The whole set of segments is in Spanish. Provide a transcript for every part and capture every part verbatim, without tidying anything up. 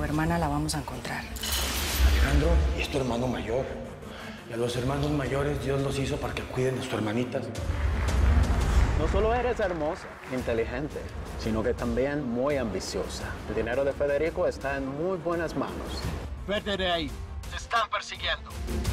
hermana la vamos a encontrar. Alejandro es tu hermano mayor. Y a los hermanos mayores Dios los hizo para que cuiden a sus hermanitas. No solo eres hermosa, inteligente, sino que también muy ambiciosa. El dinero de Federico está en muy buenas manos. Vete de ahí. Te están persiguiendo.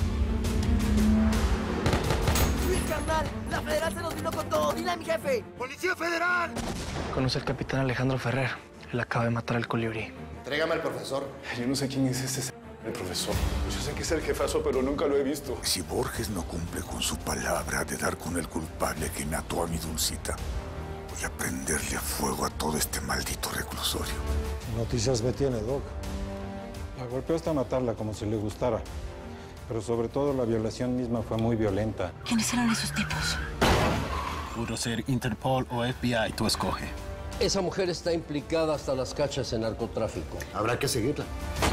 Luis, carnal, la federal se nos vino con todo. Dile a mi jefe. ¡Policía Federal! Conoce al capitán Alejandro Ferrer. Él acaba de matar al colibrí. Trégame al profesor. Yo no sé quién es ese el profesor. Yo sé que es el jefazo, pero nunca lo he visto. Si Borges no cumple con su palabra de dar con el culpable que mató a mi Dulcita, voy a prenderle a fuego a todo este maldito reclusorio. Noticias me tiene, Doc. La golpeó hasta matarla como si le gustara. Pero sobre todo la violación misma fue muy violenta. ¿Quiénes eran esos tipos? Pudo ser Interpol o F B I, tú escoge. Esa mujer está implicada hasta las cachas en narcotráfico. Habrá que seguirla.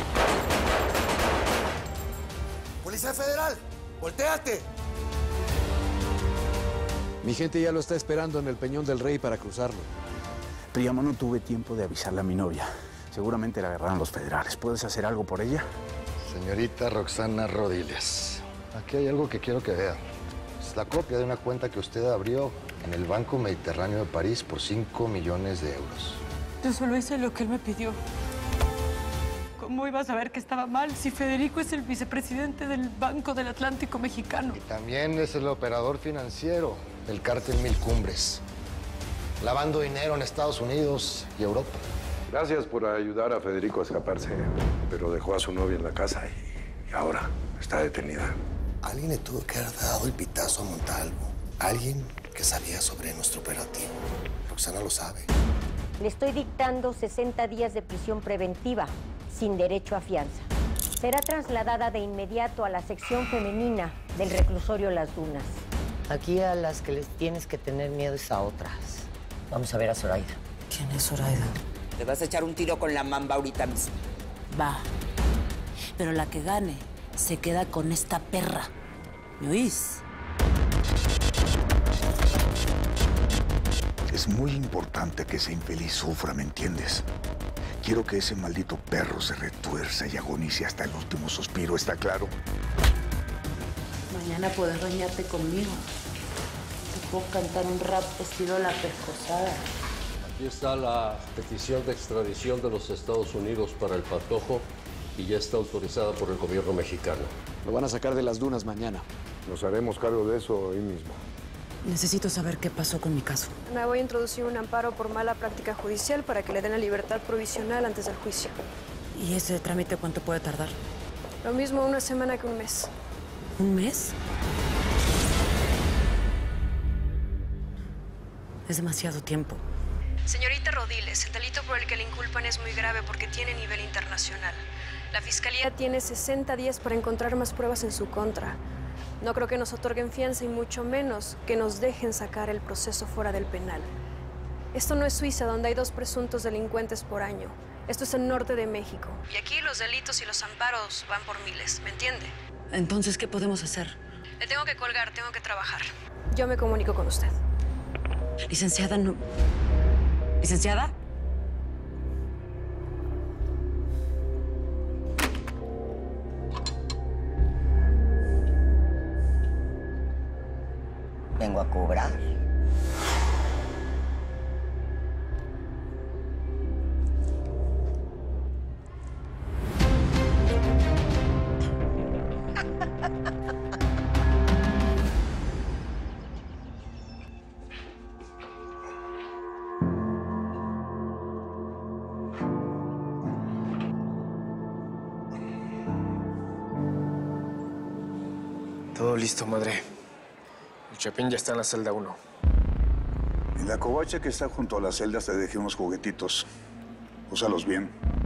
¡Policía Federal! ¡Voltéate! Mi gente ya lo está esperando en el Peñón del Rey para cruzarlo. Príamo, no tuve tiempo de avisarle a mi novia. Seguramente la agarraron los federales. ¿Puedes hacer algo por ella? Señorita Roxana Rodiles, aquí hay algo que quiero que vea. Es la copia de una cuenta que usted abrió en el Banco Mediterráneo de París por cinco millones de euros. Yo solo hice lo que él me pidió. ¿Cómo iba a saber que estaba mal si Federico es el vicepresidente del Banco del Atlántico Mexicano? Y también es el operador financiero del cártel Mil Cumbres, lavando dinero en Estados Unidos y Europa. Gracias por ayudar a Federico a escaparse, pero dejó a su novia en la casa y, y ahora está detenida. Alguien le tuvo que haber dado el pitazo a Montalvo. Alguien que sabía sobre nuestro operativo. Roxana lo sabe. Le estoy dictando sesenta días de prisión preventiva, sin derecho a fianza. Será trasladada de inmediato a la sección femenina del reclusorio Las Dunas. Aquí a las que les tienes que tener miedo es a otras. Vamos a ver a Zoraida. ¿Quién es Zoraida? Te vas a echar un tiro con la mamba ahorita mismo. Va. Pero la que gane se queda con esta perra. ¿Me oís? Es muy importante que ese infeliz sufra, ¿me entiendes? Quiero que ese maldito perro se retuerza y agonice hasta el último suspiro, ¿está claro? Mañana puedes bañarte conmigo. Te puedo cantar un rap estilo La Pescosada. Aquí está la petición de extradición de los Estados Unidos para el Patojo y ya está autorizada por el gobierno mexicano. Lo van a sacar de Las Dunas mañana. Nos haremos cargo de eso hoy mismo. Necesito saber qué pasó con mi caso. Me voy a introducir un amparo por mala práctica judicial para que le den la libertad provisional antes del juicio. ¿Y ese trámite cuánto puede tardar? Lo mismo una semana que un mes. ¿Un mes? Es demasiado tiempo. Señorita Rodiles, el delito por el que le inculpan es muy grave porque tiene nivel internacional. La Fiscalía tiene sesenta días para encontrar más pruebas en su contra. No creo que nos otorguen fianza y mucho menos que nos dejen sacar el proceso fuera del penal. Esto no es Suiza, donde hay dos presuntos delincuentes por año. Esto es el norte de México. Y aquí los delitos y los amparos van por miles, ¿me entiende? Entonces, ¿qué podemos hacer? Le tengo que colgar, tengo que trabajar. Yo me comunico con usted. Licenciada, no... ¿Licenciada? Vengo a cobrar. Todo listo, madre. El Chapín ya está en la celda uno. En la covacha que está junto a las celdas te dejé unos juguetitos. Úsalos bien.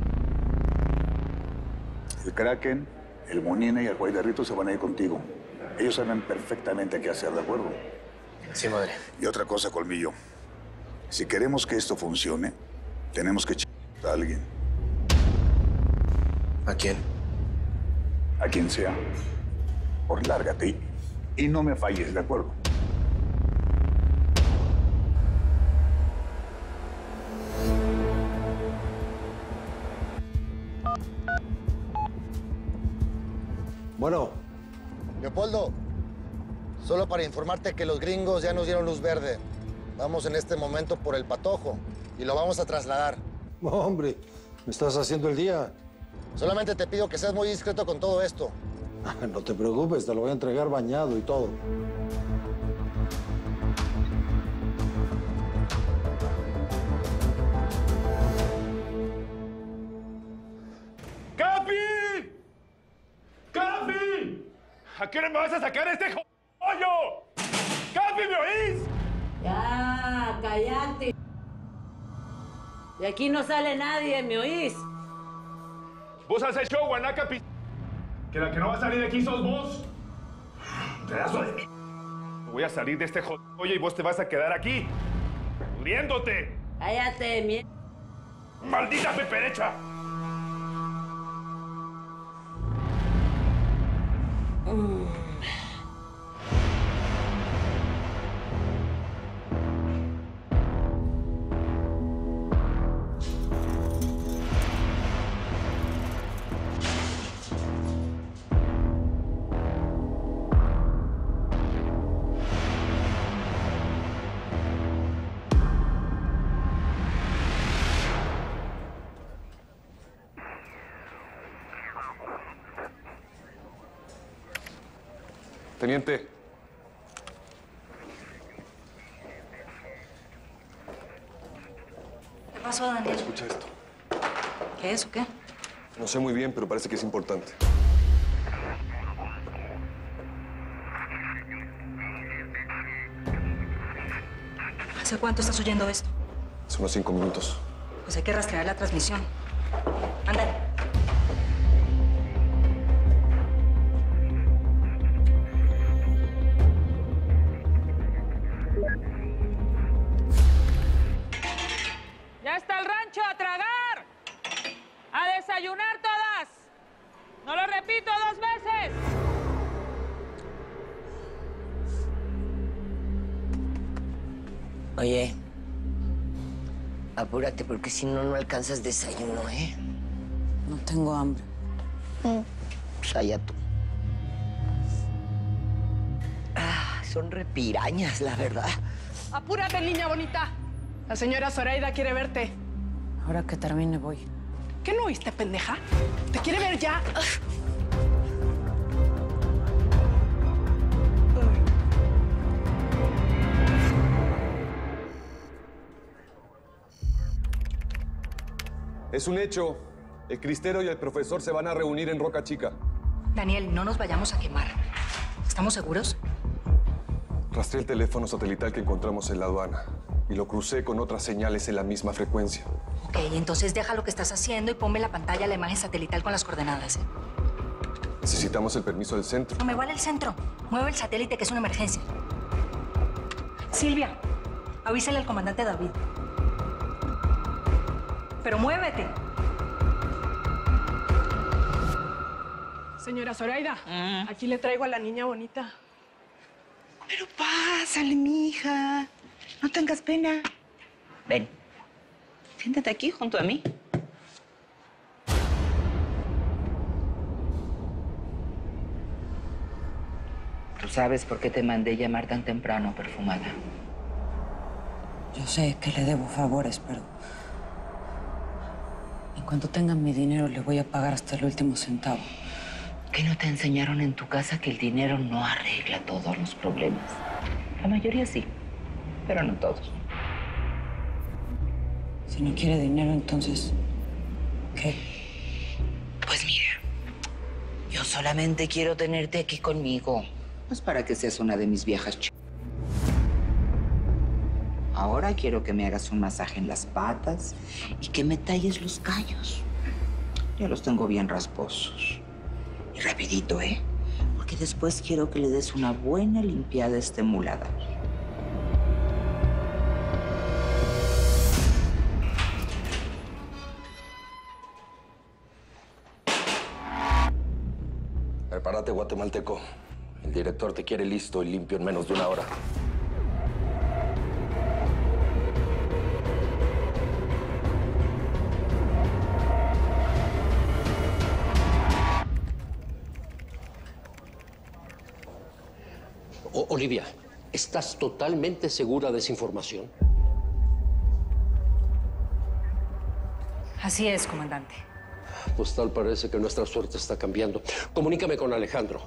El Kraken, el Monina y el Guaydarrito se van a ir contigo. Ellos saben perfectamente qué hacer, ¿de acuerdo? Sí, madre. Y otra cosa, Colmillo. Si queremos que esto funcione, tenemos que ch... a alguien. ¿A quién? A quien sea. Por lárgate y no me falles, ¿de acuerdo? Bueno. Leopoldo, solo para informarte que los gringos ya nos dieron luz verde. Vamos en este momento por el Patojo y lo vamos a trasladar. No, hombre, me estás haciendo el día. Solamente te pido que seas muy discreto con todo esto. No te preocupes, te lo voy a entregar bañado y todo. ¡Capi! ¡Capi! ¿A qué hora me vas a sacar este joyo? ¡Capi, me oís! Ya, cállate. De aquí no sale nadie, ¿me oís? Vos has hecho guanaca, pi... Que la que no va a salir de aquí sos vos. Pedazo de mi... Voy a salir de este joyo y vos te vas a quedar aquí. Pudriéndote. Cállate, mierda. ¡Maldita peperecha! Mm. Teniente. ¿Qué pasó, Daniel? Escucha esto. ¿Qué es o qué? No sé muy bien, pero parece que es importante. ¿Hace cuánto estás oyendo esto? Hace unos cinco minutos. Pues hay que rastrear la transmisión. Ándale. ¡Ya está el rancho a tragar! ¡A desayunar todas! ¡No lo repito dos veces! Oye, apúrate porque si no, no alcanzas desayuno, ¿eh? No tengo hambre. Mm. Pues allá tú. Ah, son repirañas, la verdad. Apúrate, niña bonita. La señora Zoraida quiere verte. Ahora que termine voy. ¿Qué no oíste, pendeja? ¿Te quiere ver ya? Es un hecho. El cristero y el profesor se van a reunir en Roca Chica. Daniel, no nos vayamos a quemar. ¿Estamos seguros? Rastré el teléfono satelital que encontramos en la aduana y lo crucé con otras señales en la misma frecuencia. Ok, entonces deja lo que estás haciendo y ponme en la pantalla la imagen satelital con las coordenadas. ¿eh? Necesitamos el permiso del centro. No me vale el centro. Mueve el satélite, que es una emergencia. Silvia, avísale al comandante David. Pero muévete. Señora Zoraida, aquí le traigo a la niña bonita. Pero pásale, mija. No tengas pena. Ven. Siéntate aquí junto a mí. ¿Tú sabes por qué te mandé llamar tan temprano, perfumada? Yo sé que le debo favores, pero... en cuanto tengan mi dinero, le voy a pagar hasta el último centavo. ¿Qué no te enseñaron en tu casa que el dinero no arregla todos los problemas? La mayoría sí, pero no todos. Si no quiere dinero, entonces... ¿qué? Pues mira, yo solamente quiero tenerte aquí conmigo. Pues para que seas una de mis viejas ch... Ahora quiero que me hagas un masaje en las patas y que me talles los callos. Ya los tengo bien rasposos. Y rapidito, ¿eh? Porque después quiero que le des una buena limpiada a este muladar. Prepárate, guatemalteco. El director te quiere listo y limpio en menos de una hora. Olivia, ¿estás totalmente segura de esa información? Así es, comandante. Pues tal parece que nuestra suerte está cambiando. Comunícame con Alejandro.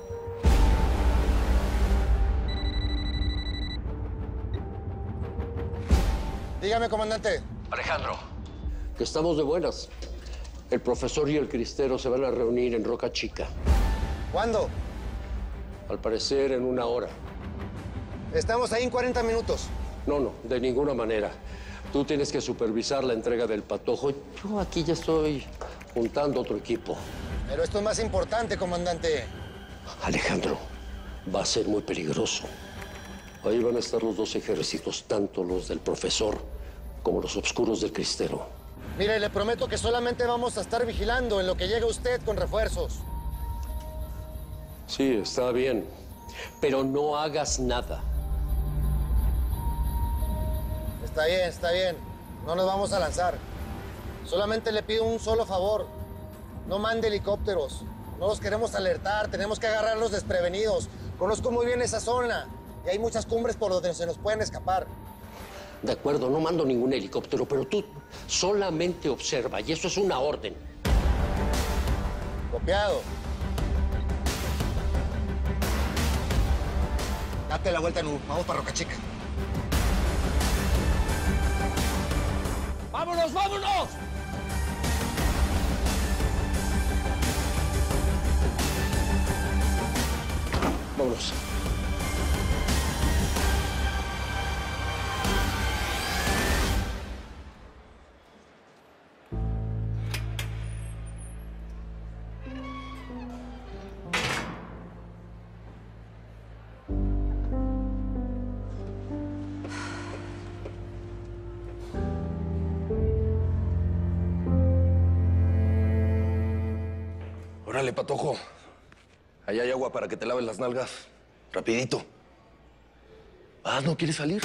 Dígame, comandante. Alejandro. Que estamos de buenas. El profesor y el cristero se van a reunir en Roca Chica. ¿Cuándo? Al parecer en una hora. Estamos ahí en cuarenta minutos. No, no, de ninguna manera. Tú tienes que supervisar la entrega del patojo. Yo aquí ya estoy juntando otro equipo. Pero esto es más importante, comandante. Alejandro, va a ser muy peligroso. Ahí van a estar los dos ejércitos, tanto los del profesor como los obscuros del cristero. Mire, le prometo que solamente vamos a estar vigilando en lo que llegue usted con refuerzos. Sí, está bien. Pero no hagas nada. Está bien, está bien. No nos vamos a lanzar. Solamente le pido un solo favor. No mande helicópteros. No los queremos alertar. Tenemos que agarrarlos desprevenidos. Conozco muy bien esa zona. Y hay muchas cumbres por donde se nos pueden escapar. De acuerdo, no mando ningún helicóptero, pero tú solamente observa. Y eso es una orden. Copiado. Date la vuelta en U. Vamos para Roca Chica. ¡Vámonos, vámonos! Vámonos. Órale, patojo. Allá hay agua para que te laves las nalgas. Rapidito. Ah, ¿no quieres salir?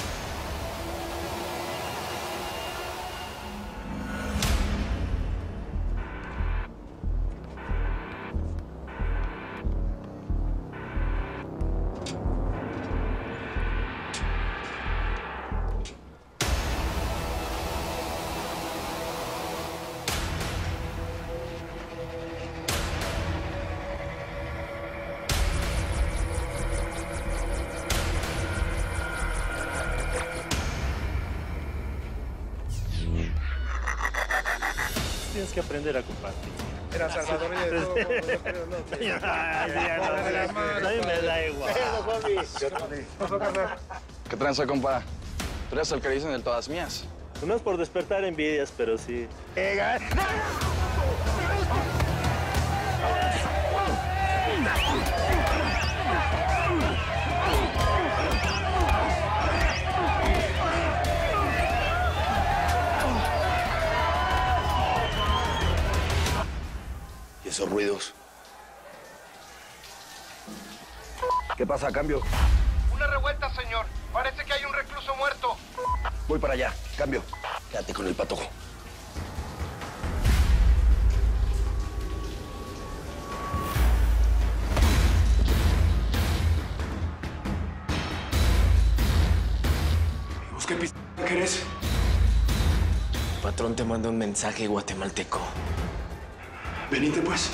Tienes que aprender a compartir. Era salvadoreño de todo, yo creo, ¿no? A mí me da igual. ¿Qué tranza, compa? Tú eres el que dicen del todas mías. No es por despertar envidias, pero sí. ¿Y esos ruidos? ¿Qué pasa, cambio? Una revuelta, señor. Parece que hay un recluso muerto. Voy para allá, cambio. Quédate con el patojo. ¿Qué p*** eres? El patrón te manda un mensaje guatemalteco. Venite, pues.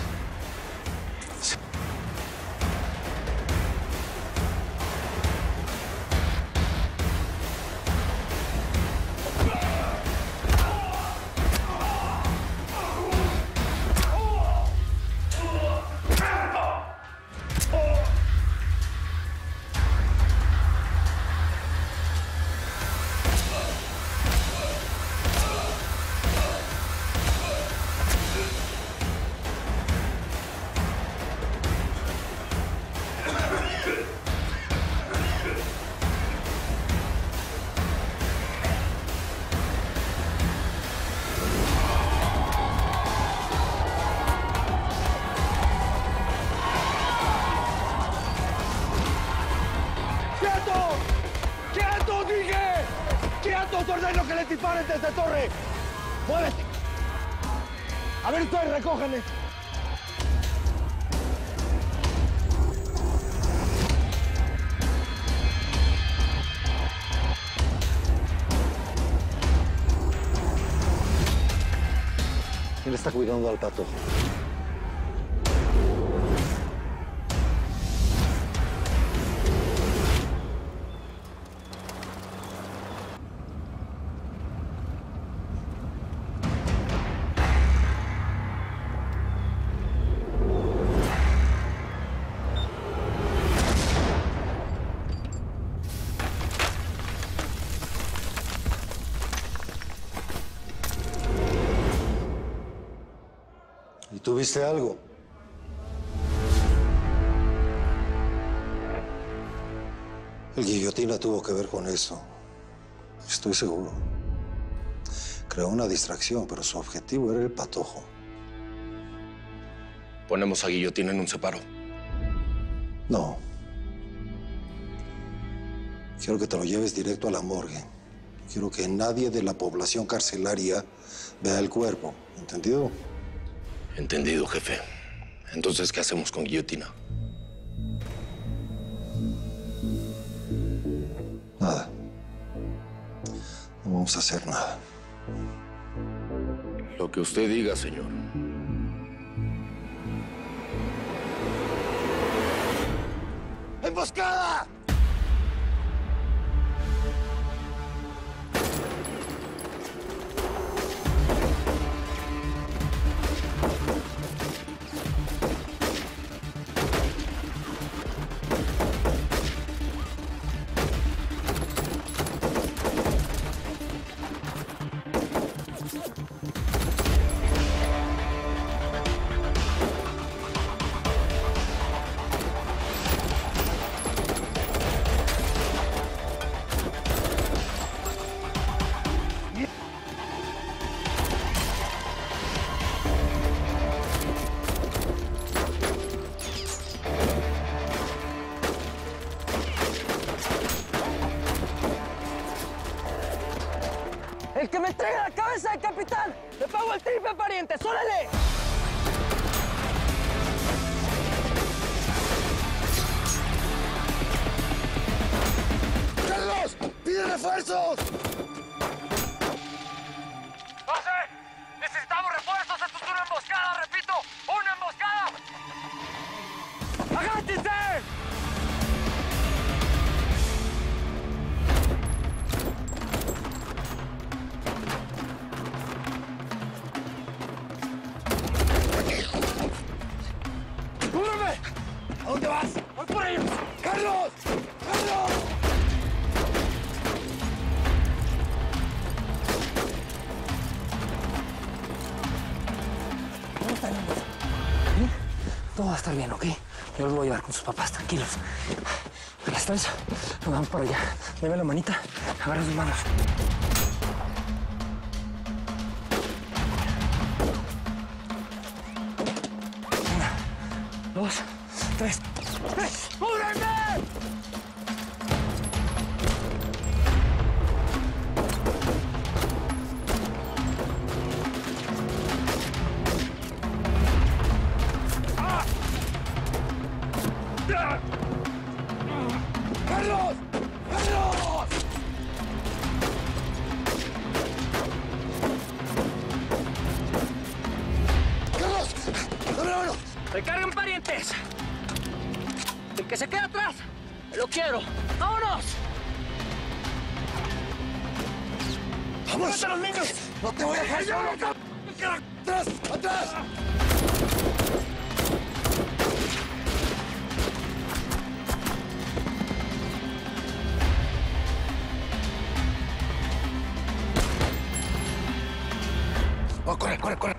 ¡Ordeno que les disparen desde torre! ¡Muévete! A ver, ustedes, recójanle. Él está cuidando al Patojo. ¿Y tú viste algo? El Guillotina tuvo que ver con eso. Estoy seguro. Creó una distracción, pero su objetivo era el Patojo. Ponemos a Guillotina en un separo. No. Quiero que te lo lleves directo a la morgue. Quiero que nadie de la población carcelaria vea el cuerpo. ¿Entendido? Entendido, jefe. Entonces, ¿qué hacemos con Guillotina? Nada. No vamos a hacer nada. Lo que usted diga, señor. ¡Emboscada! ¡El que me entregue la cabeza del capitán! ¡Le pago el triple, pariente! ¡Sólale! ¡Carlos! ¡Pide refuerzos! ¡José! ¡Necesitamos refuerzos! ¡Esto es una emboscada! ¡Repito! ¡Una emboscada! ¡Agárrense! ¡Cúbreme! ¿A dónde vas? ¡Voy por ellos! ¡Carlos! ¡Carlos! ¿Cómo están? ¿Sí? Todo va a estar bien, ¿ok? Yo los voy a llevar con sus papás, tranquilos. ¿A las tres? Nos vamos por allá. Deme la manita, agarra sus manos. Una, dos, tres. ¡Tres! ¡Cúbrenme! ¡Carlos! ¡Carlos! ¡Carlos! ¡Dame la mano! ¡Recarguen, parientes! El que se queda atrás, lo quiero. ¡Vámonos! ¡Vamos! ¡A los niños! ¡No te voy a dejar solo! ¡Atrás! ¡Atrás! ¡Oh, corre, corre, corre!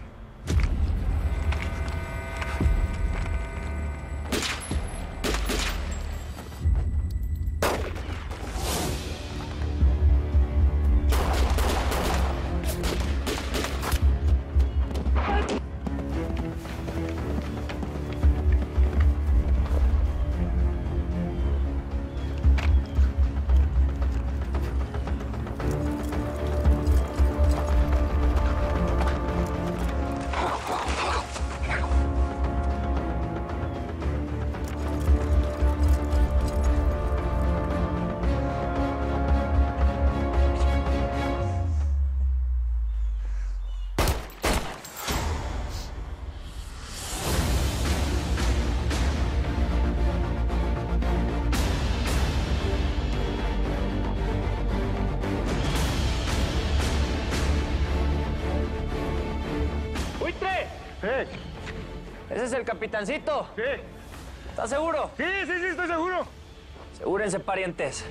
¡Eh! ¿Ese es el capitancito? Sí. ¿Estás seguro? Sí, sí, sí, estoy seguro. Asegúrense, parientes.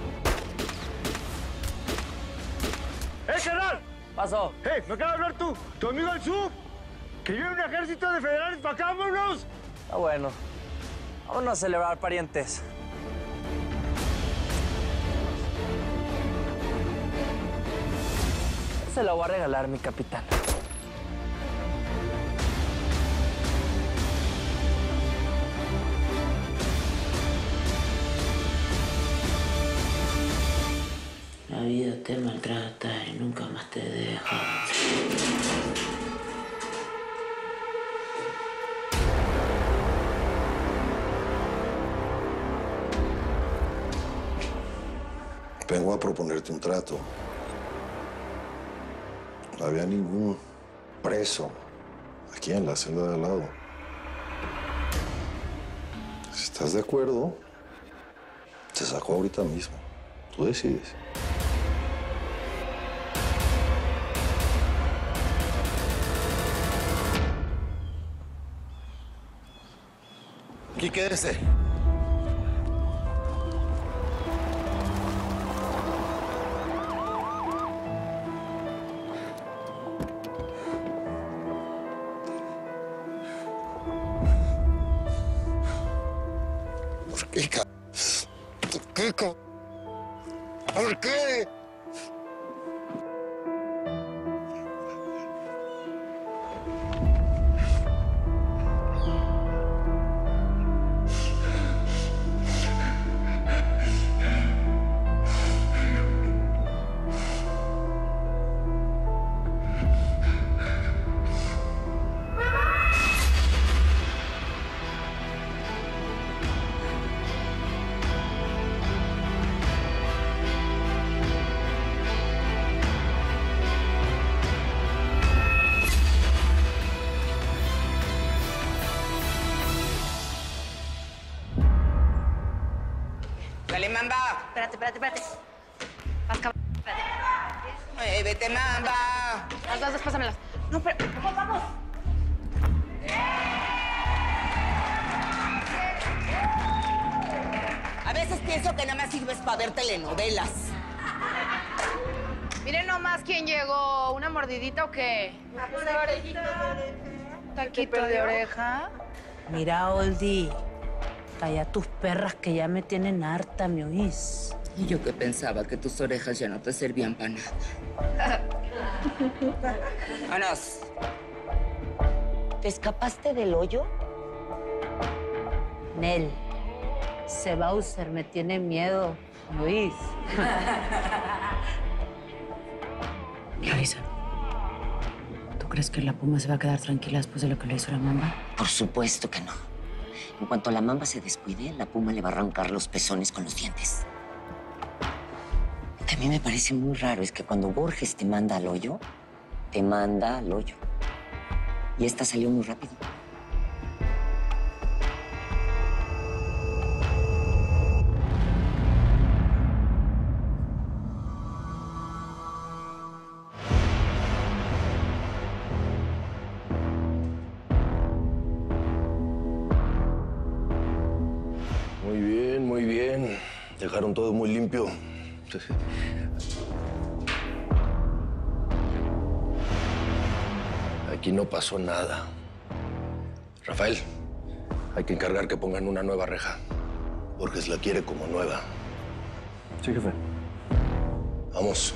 ¡Eh, carnal! Pasó. ¡Eh, me acaba de hablar tú! ¡Tu amigo el Sub! ¡Que viene un ejército de federales para acá, vámonos! Está bueno. Vámonos a celebrar, parientes. Se lo voy a regalar, mi capitán. La vida te maltrata y nunca más te deja. Vengo a proponerte un trato. No había ningún preso aquí en la celda de al lado. Si estás de acuerdo, te saco ahorita mismo. Tú decides. Aquí quédese. ¿Por qué, ca... ¿Por qué, ca... ¿Por qué? Dale, Mamba. Espérate, espérate, espérate. Vas, cabrón. Espérate. Eh, vete, Mamba. Las dos, pásamelas. No, pero... ¡Vamos, vamos! A veces pienso que nada más sirves para ver telenovelas. Miren nomás quién llegó. ¿Una mordidita o qué? ¿Taquito de oreja? Mira, Oldie. Calla tus perras que ya me tienen harta, ¿me oís? Y yo que pensaba que tus orejas ya no te servían para nada. Vámonos. ¿Te escapaste del hoyo? Nel, ese Bowser me tiene miedo, ¿me oís? Clarisa, ¿tú crees que la Puma se va a quedar tranquila después de lo que le hizo la Mamba? Por supuesto que no. En cuanto la Mamba se descuide, la Puma le va a arrancar los pezones con los dientes. Lo que a mí me parece muy raro es que cuando Borges te manda al hoyo, te manda al hoyo. Y esta salió muy rápido. Muy bien, muy bien. Dejaron todo muy limpio. Aquí no pasó nada. Rafael, hay que encargar que pongan una nueva reja. Borges la quiere como nueva. Sí, jefe. Vamos.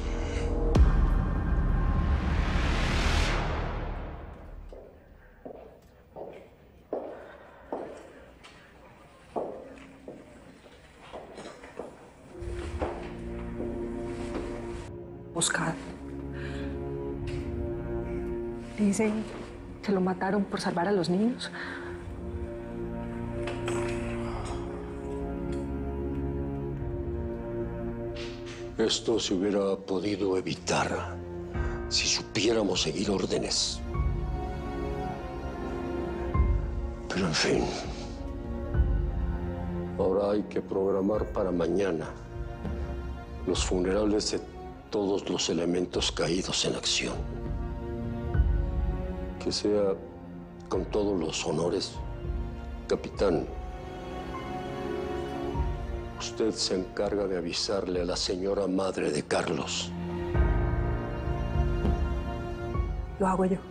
Oscar. Dicen que lo mataron por salvar a los niños. Esto se hubiera podido evitar si supiéramos seguir órdenes. Pero en fin, ahora hay que programar para mañana los funerales de todos los elementos caídos en acción. Que sea Con todos los honores, capitán, usted se encarga de avisarle a la señora madre de Carlos. Lo hago yo.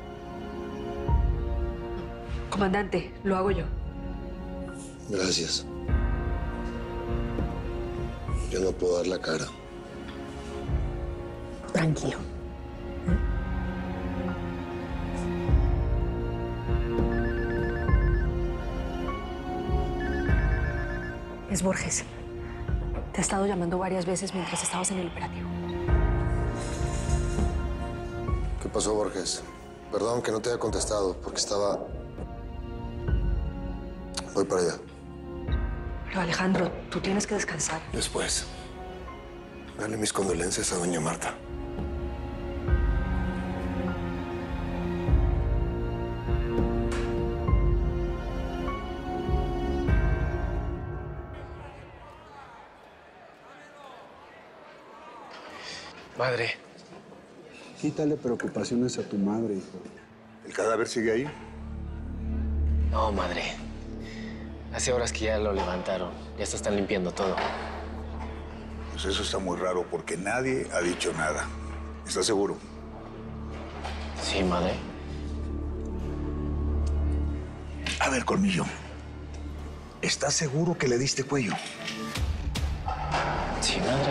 Comandante, lo hago yo. Gracias. Yo no puedo dar la cara. Tranquilo. Es Borges. Te ha estado llamando varias veces mientras estabas en el operativo. ¿Qué pasó, Borges? Perdón que no te haya contestado, porque estaba... Voy para allá. Pero Alejandro, tú tienes que descansar. Después. Dale mis condolencias a doña Marta. Madre. Quítale preocupaciones a tu madre, hijo. ¿El cadáver sigue ahí? No, madre. Hace horas que ya lo levantaron. Ya se están limpiando todo. Pues eso está muy raro porque nadie ha dicho nada. ¿Estás seguro? Sí, madre. A ver, Colmillo. ¿Estás seguro que le diste cuello? Sí, madre.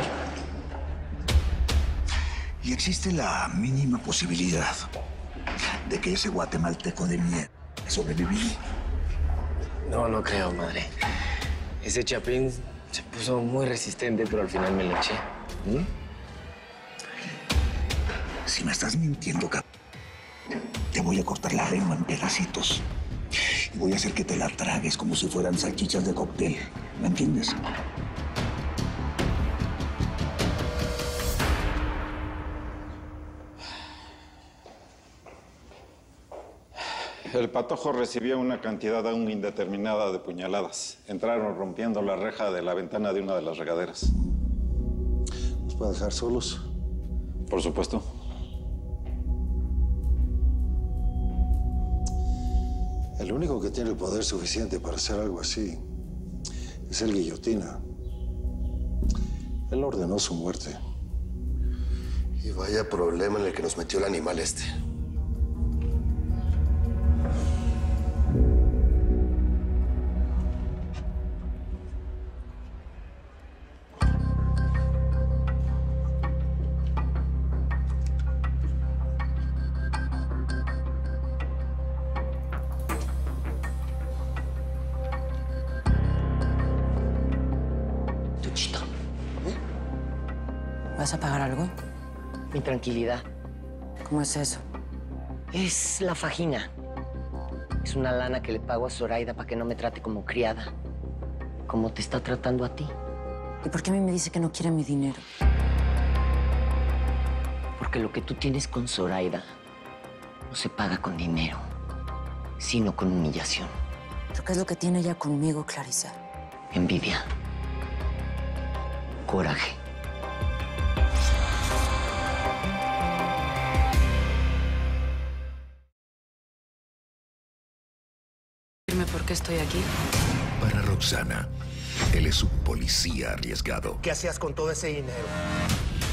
Y existe la mínima posibilidad de que ese guatemalteco de mierda sobrevivió. No, no creo, madre. Ese chapín se puso muy resistente, pero al final me lo eché. ¿Mm? Si me estás mintiendo, cabrón, te voy a cortar la lengua en pedacitos. Y voy a hacer que te la tragues como si fueran salchichas de cóctel. ¿Me entiendes? El Patojo recibió una cantidad aún indeterminada de puñaladas. Entraron rompiendo la reja de la ventana de una de las regaderas. ¿Nos pueden dejar solos? Por supuesto. El único que tiene el poder suficiente para hacer algo así es el Guillotina. Él ordenó su muerte. Y vaya problema en el que nos metió el animal este. ¿Vas a pagar algo? Mi tranquilidad. ¿Cómo es eso? Es la fajina. Es una lana que le pago a Zoraida para que no me trate como criada. Como te está tratando a ti. ¿Y por qué a mí me dice que no quiere mi dinero? Porque lo que tú tienes con Zoraida no se paga con dinero, sino con humillación. ¿Pero qué es lo que tiene ella conmigo, Clarisa? Envidia. Coraje. ¿Por qué estoy aquí? Para Roxana, él es un policía arriesgado. ¿Qué hacías con todo ese dinero?